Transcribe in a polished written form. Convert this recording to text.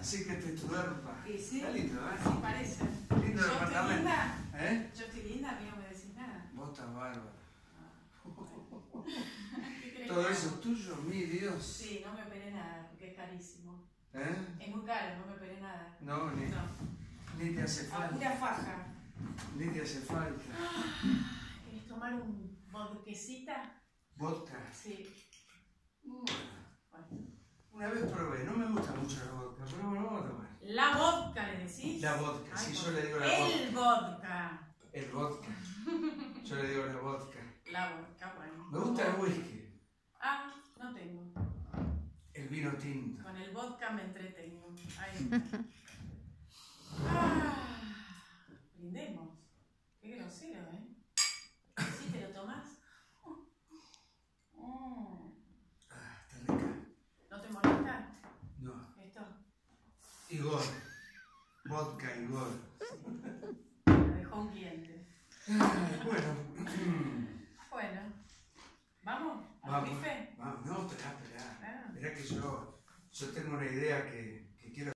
Así que te tuerpa. Y sí, está lindo, ¿eh? así parece. Lindo ¿Yo departamento. estoy linda? ¿Eh? Yo estoy linda, a mí no me decís nada. Vos estás bárbaro. ¿Qué crees Todo que eso hago? es tuyo, mi Dios. Sí, no me operé nada, porque es carísimo. ¿Eh? Es muy caro, no me operé nada. No, ni te hace A falta. pura faja. Ni te hace falta. ¿Querés tomar un vodquecita? Vodka. Sí. Bueno, Bueno. una vez probé, no me gusta mucho la vodka, pero bueno, vamos a tomar. La vodka, ¿le decís? La vodka, Ay, sí, por- yo le digo la vodka. El vodka. El vodka. Yo le digo la vodka. La vodka, bueno. Me gusta el whisky, Ah, no tengo. el vino tinto. Con el vodka me entretengo. Ahí está. Ah, brindemos. Qué grosero, ¿eh? ¿Sí te lo tomás? Ah, está rica. ¿No te molesta No. esto? Igor. Vodka Igor. Me dejó un cliente. Bueno. Bueno. ¿Vamos? ¿Al Vamos. bife? Vamos, no, esperá. Ah. Mirá que yo tengo una idea que quiero